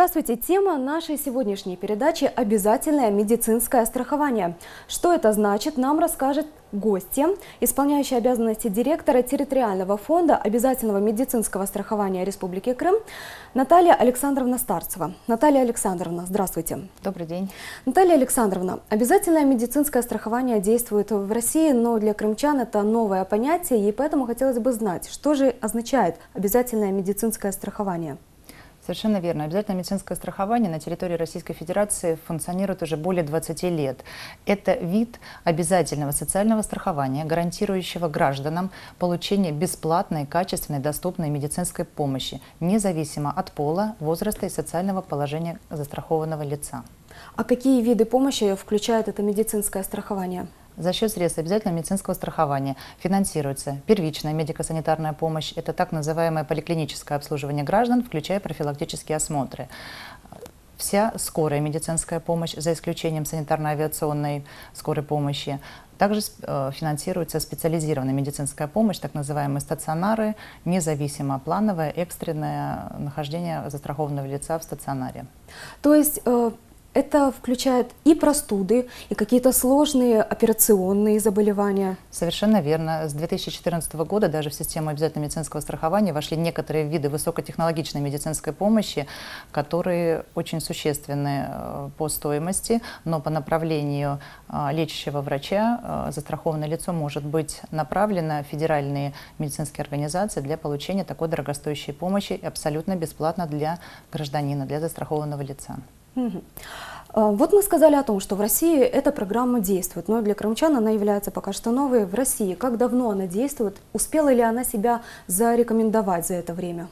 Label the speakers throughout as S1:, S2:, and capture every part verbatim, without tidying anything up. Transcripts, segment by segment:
S1: Здравствуйте! Тема нашей сегодняшней передачи – обязательное медицинское страхование. Что это значит, нам расскажет гостья, исполняющая обязанности директора территориального фонда обязательного медицинского страхования Республики Крым Наталья Александровна Старцева. Наталья Александровна, здравствуйте.
S2: Добрый день.
S1: Наталья Александровна, обязательное медицинское страхование действует в России, но для крымчан это новое понятие, и поэтому хотелось бы знать, что же означает обязательное медицинское страхование?
S2: Совершенно верно. Обязательное медицинское страхование на территории Российской Федерации функционирует уже более двадцати лет. Это вид обязательного социального страхования, гарантирующего гражданам получение бесплатной, качественной, доступной медицинской помощи, независимо от пола, возраста и социального положения застрахованного лица.
S1: А какие виды помощи включает это медицинское страхование?
S2: За счет средств обязательного медицинского страхования финансируется первичная медико-санитарная помощь, это так называемое поликлиническое обслуживание граждан, включая профилактические осмотры. Вся скорая медицинская помощь, за исключением санитарно-авиационной скорой помощи. Также финансируется специализированная медицинская помощь, так называемые стационары, независимо плановое, экстренное нахождение застрахованного лица в стационаре.
S1: То есть это включает и простуды, и какие-то сложные операционные заболевания?
S2: Совершенно верно. С две тысячи четырнадцатого года даже в систему обязательного медицинского страхования вошли некоторые виды высокотехнологичной медицинской помощи, которые очень существенны по стоимости, но по направлению лечащего врача застрахованное лицо может быть направлено в федеральные медицинские организации для получения такой дорогостоящей помощи абсолютно бесплатно для гражданина, для застрахованного лица.
S1: Угу. Вот мы сказали о том, что в России эта программа действует, но для крымчан она является пока что новой. В России как давно она действует? Успела ли она себя зарекомендовать за это время?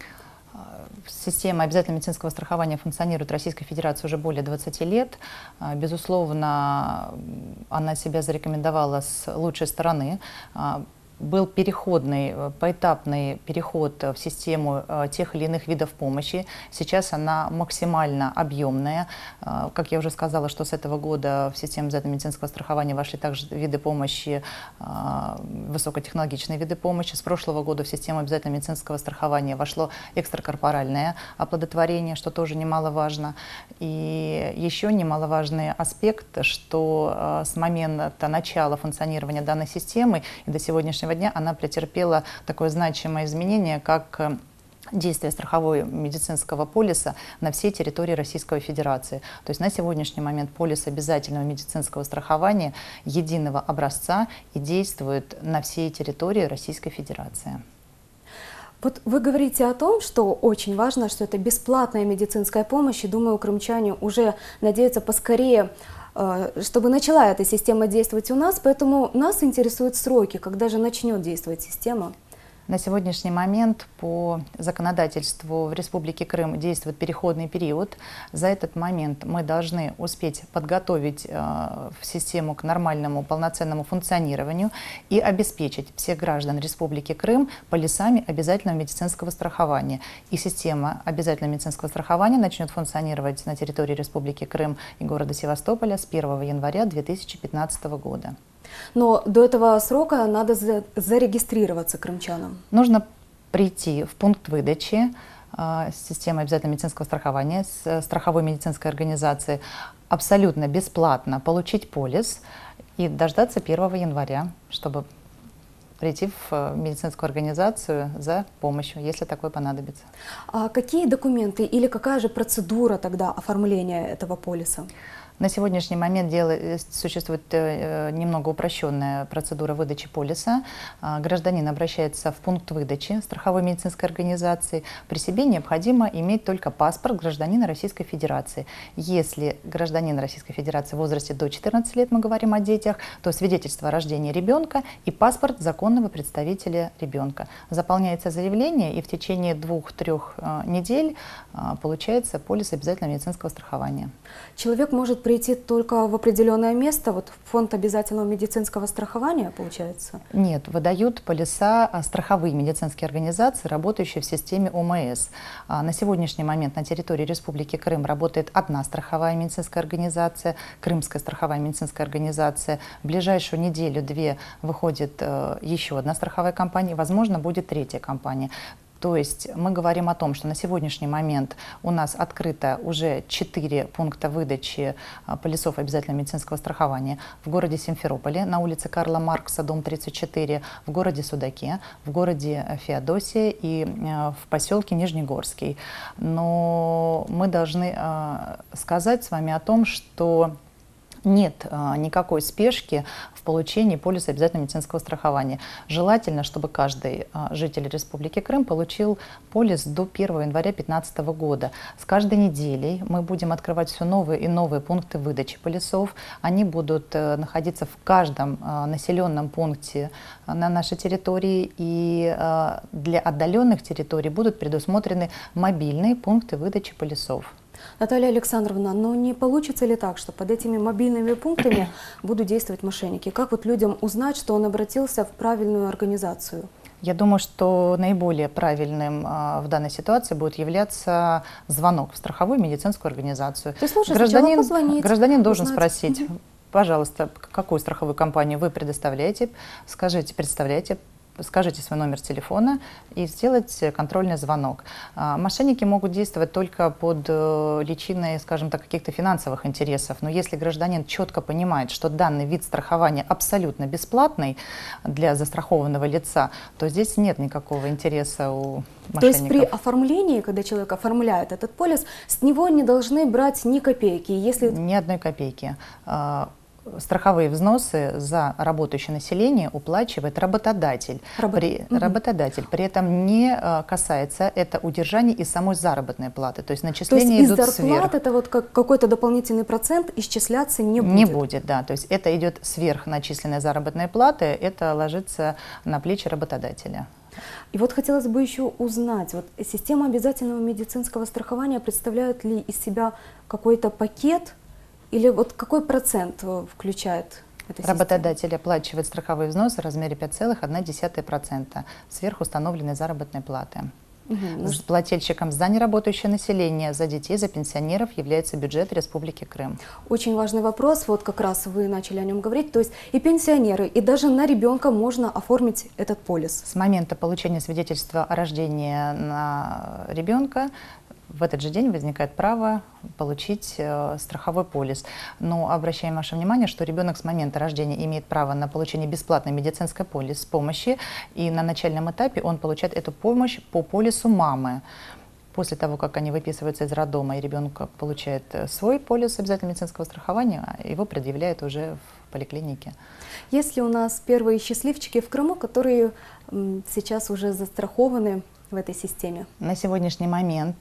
S2: Система обязательного медицинского страхования функционирует в Российской Федерации уже более двадцати лет. Безусловно, она себя зарекомендовала с лучшей стороны. Был переходный, поэтапный переход в систему тех или иных видов помощи. Сейчас она максимально объемная. Как я уже сказала, что с этого года в систему обязательного медицинского страхования вошли также виды помощи, высокотехнологичные виды помощи. С прошлого года в систему обязательного медицинского страхования вошло экстракорпоральное оплодотворение, что тоже немаловажно. И еще немаловажный аспект, что с момента начала функционирования данной системы и до сегодняшнего дня она претерпела такое значимое изменение, как действие страхового медицинского полиса на всей территории Российской Федерации. То есть на сегодняшний момент полис обязательного медицинского страхования единого образца и действует на всей территории Российской Федерации.
S1: Вот вы говорите о том, что очень важно, что это бесплатная медицинская помощь, и думаю, крымчане уже надеются поскорее, чтобы начала эта система действовать у нас, поэтому нас интересуют сроки, когда же начнет действовать система.
S2: На сегодняшний момент по законодательству в Республике Крым действует переходный период. За этот момент мы должны успеть подготовить э, систему к нормальному полноценному функционированию и обеспечить всех граждан Республики Крым полисами обязательного медицинского страхования. И система обязательного медицинского страхования начнет функционировать на территории Республики Крым и города Севастополя с первого января две тысячи пятнадцатого года.
S1: Но до этого срока надо зарегистрироваться крымчанам.
S2: Нужно прийти в пункт выдачи э, системы обязательного медицинского страхования с страховой медицинской организации, абсолютно бесплатно получить полис и дождаться первого января, чтобы прийти в медицинскую организацию за помощью, если такое понадобится.
S1: А какие документы или какая же процедура тогда оформления этого полиса?
S2: На сегодняшний момент дело, существует э, немного упрощенная процедура выдачи полиса. Э, гражданин обращается в пункт выдачи страховой медицинской организации. При себе необходимо иметь только паспорт гражданина Российской Федерации. Если гражданин Российской Федерации в возрасте до четырнадцати лет, мы говорим о детях, то свидетельство о рождении ребенка и паспорт законного представителя ребенка. Заполняется заявление, и в течение двух-трех э, недель э, получается полис обязательного медицинского страхования.
S1: Человек может прийти только в определенное место, вот в фонд обязательного медицинского страхования, получается?
S2: Нет, выдают полиса страховые медицинские организации, работающие в системе О М С. На сегодняшний момент на территории Республики Крым работает одна страховая медицинская организация, Крымская страховая медицинская организация. В ближайшую неделю-две выходит еще одна страховая компания, возможно, будет третья компания. То есть мы говорим о том, что на сегодняшний момент у нас открыто уже четыре пункта выдачи полисов обязательного медицинского страхования в городе Симферополе, на улице Карла Маркса, дом тридцать четыре, в городе Судаке, в городе Феодосия и в поселке Нижнегорский. Но мы должны сказать с вами о том, что нет а, никакой спешки в получении полиса обязательного медицинского страхования. Желательно, чтобы каждый а, житель Республики Крым получил полис до первого января две тысячи пятнадцатого года. С каждой неделей мы будем открывать все новые и новые пункты выдачи полисов. Они будут а, находиться в каждом а, населенном пункте а, на нашей территории. И а, для отдаленных территорий будут предусмотрены мобильные пункты выдачи полисов.
S1: Наталья Александровна, но не получится ли так, что под этими мобильными пунктами будут действовать мошенники? Как вот людям узнать, что он обратился в правильную организацию?
S2: Я думаю, что наиболее правильным а, в данной ситуации будет являться звонок в страховую медицинскую организацию.
S1: То есть лучше
S2: гражданин,
S1: позвонить,
S2: гражданин должен
S1: узнать.
S2: Спросить, угу. Пожалуйста, какую страховую компанию вы предоставляете, скажите, представляете, скажите свой номер телефона и сделать контрольный звонок. Мошенники могут действовать только под личиной, скажем так, каких-то финансовых интересов, но если гражданин четко понимает, что данный вид страхования абсолютно бесплатный для застрахованного лица, то здесь нет никакого интереса у мошенников.
S1: То есть при оформлении, когда человек оформляет этот полис, с него не должны брать ни копейки? Если...
S2: Ни одной копейки. Страховые взносы за работающее население уплачивает работодатель.
S1: Работ...
S2: При,
S1: угу.
S2: работодатель. При этом не касается это удержания и самой заработной платы. То есть начисления
S1: То есть
S2: идут
S1: из зарплат
S2: сверх.
S1: Это вот как какой-то дополнительный процент исчисляться не будет?
S2: Не будет, да. То есть это идет сверх начисленной заработной платы, это ложится на плечи работодателя.
S1: И вот хотелось бы еще узнать, вот система обязательного медицинского страхования представляет ли из себя какой-то пакет? Или вот какой процент включает эта система?
S2: Работодатель оплачивает страховые взносы в размере пять целых одна десятая процента сверх установленной заработной платы. Угу. Плательщиком за неработающее население, за детей, за пенсионеров является бюджет Республики Крым.
S1: Очень важный вопрос, вот как раз вы начали о нем говорить, то есть и пенсионеры, и даже на ребенка можно оформить этот полис.
S2: С момента получения свидетельства о рождении на ребенка в этот же день возникает право получить э, страховой полис. Но обращаем ваше внимание, что ребенок с момента рождения имеет право на получение бесплатной медицинской полис помощи, и на начальном этапе он получает эту помощь по полису мамы. После того, как они выписываются из роддома, и ребенок получает свой полис обязательного медицинского страхования, его предъявляют уже в поликлинике.
S1: Есть ли у нас первые счастливчики в Крыму, которые м, сейчас уже застрахованы в этой системе?
S2: На сегодняшний момент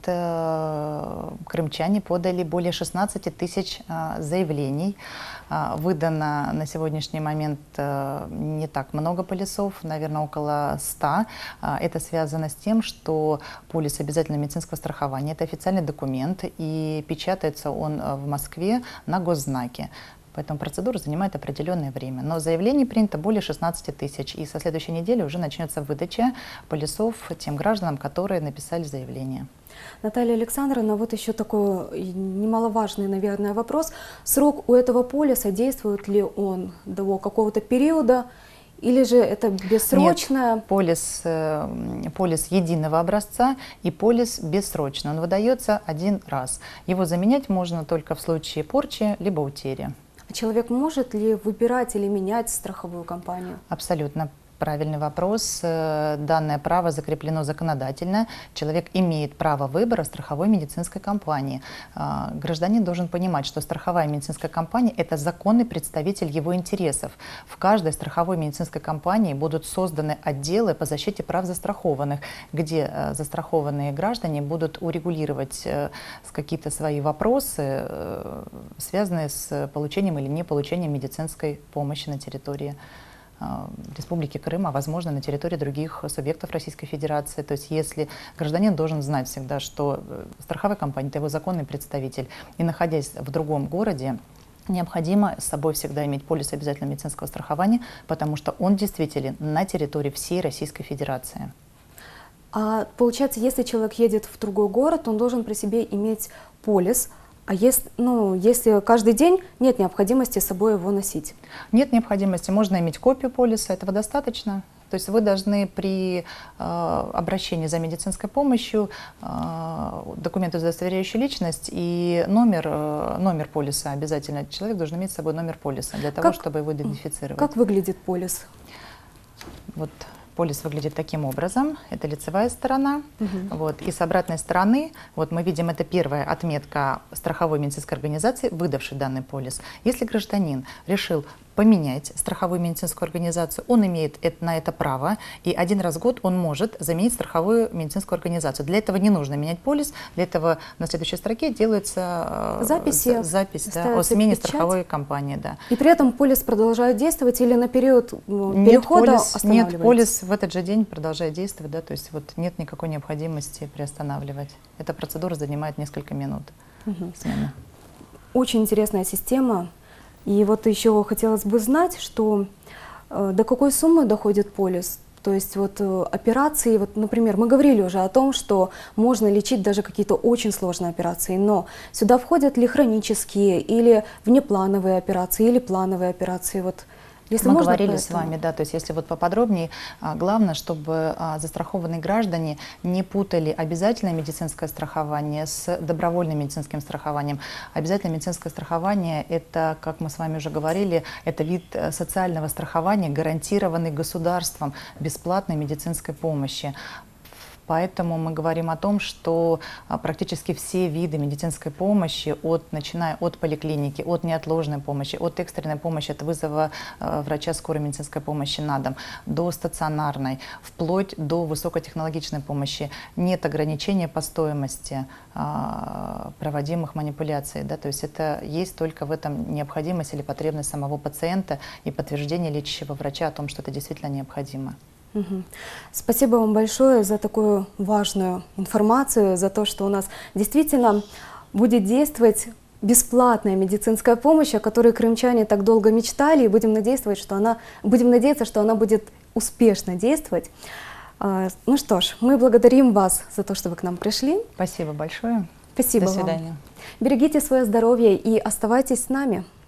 S2: э, крымчане подали более шестнадцати тысяч э, заявлений. Э, выдано на сегодняшний момент э, не так много полисов, наверное, около ста. Э, это связано с тем, что полис обязательного медицинского страхования – это официальный документ, и печатается он в Москве на госзнаке. Поэтому процедура занимает определенное время. Но заявлений принято более шестнадцати тысяч. И со следующей недели уже начнется выдача полисов тем гражданам, которые написали заявление.
S1: Наталья Александровна, вот еще такой немаловажный, наверное, вопрос. Срок у этого полиса, действует ли он до какого-то периода? Или же это бессрочно?
S2: Нет, полис, полис единого образца и полис бессрочно. Он выдается один раз. Его заменять можно только в случае порчи либо утери.
S1: Человек может ли выбирать или менять страховую компанию?
S2: Абсолютно правильный вопрос. Данное право закреплено законодательно. Человек имеет право выбора страховой медицинской компании. Гражданин должен понимать, что страховая медицинская компания – это законный представитель его интересов. В каждой страховой медицинской компании будут созданы отделы по защите прав застрахованных, где застрахованные граждане будут урегулировать какие-то свои вопросы, связанные с получением или не получением медицинской помощи на территории Республики Крым, а возможно на территории других субъектов Российской Федерации. То есть если гражданин должен знать всегда, что страховая компания – это его законный представитель, и находясь в другом городе, необходимо с собой всегда иметь полис обязательного медицинского страхования, потому что он действителен на территории всей Российской Федерации.
S1: А получается, если человек едет в другой город, он должен при себе иметь полис. А если, ну, если каждый день нет необходимости с собой его носить?
S2: Нет необходимости. Можно иметь копию полиса, этого достаточно. То есть вы должны при э, обращении за медицинской помощью э, документы, удостоверяющие личность и номер, э, номер полиса обязательно. Человек должен иметь с собой номер полиса для того,
S1: как,
S2: чтобы его идентифицировать.
S1: Как выглядит полис?
S2: Вот. Полис выглядит таким образом, это лицевая сторона,
S1: угу.
S2: вот, и с обратной стороны, вот мы видим, это первая отметка страховой медицинской организации, выдавшей данный полис. Если гражданин решил поменять страховую медицинскую организацию, он имеет это, на это право, и один раз в год он может заменить страховую медицинскую организацию. Для этого не нужно менять полис, для этого на следующей строке делается
S1: Записи,
S2: запись да, о смене печать. страховой компании. Да.
S1: И при этом полис продолжает действовать или на период
S2: нет,
S1: перехода
S2: полис,
S1: останавливается?
S2: Нет, полис в этот же день продолжает действовать, да, то есть вот нет никакой необходимости приостанавливать. Эта процедура занимает несколько минут.
S1: Угу.
S2: Смены.
S1: Очень интересная система. И вот еще хотелось бы знать, что э, до какой суммы доходит полис? То есть вот э, операции, вот, например, мы говорили уже о том, что можно лечить даже какие-то очень сложные операции, но сюда входят ли хронические или внеплановые операции, или плановые операции? Вот, если
S2: Мы
S1: можно,
S2: говорили с вами, да, то есть если вот поподробнее, главное, чтобы застрахованные граждане не путали обязательное медицинское страхование с добровольным медицинским страхованием. Обязательное медицинское страхование – это, как мы с вами уже говорили, это вид социального страхования, гарантированный государством бесплатной медицинской помощи. Поэтому мы говорим о том, что практически все виды медицинской помощи, от, начиная от поликлиники, от неотложной помощи, от экстренной помощи, от вызова врача скорой медицинской помощи на дом, до стационарной, вплоть до высокотехнологичной помощи, нет ограничения по стоимости проводимых манипуляций. Да? То есть это есть только в этом необходимость или потребность самого пациента и подтверждение лечащего врача о том, что это действительно необходимо.
S1: Угу. Спасибо вам большое за такую важную информацию, за то, что у нас действительно будет действовать бесплатная медицинская помощь, о которой крымчане так долго мечтали, и будем надеяться, что она, будем надеяться, что она будет успешно действовать. Ну что ж, мы благодарим вас за то, что вы к нам пришли.
S2: Спасибо большое.
S1: Спасибо
S2: До свидания.
S1: вам. Берегите свое здоровье и оставайтесь с нами.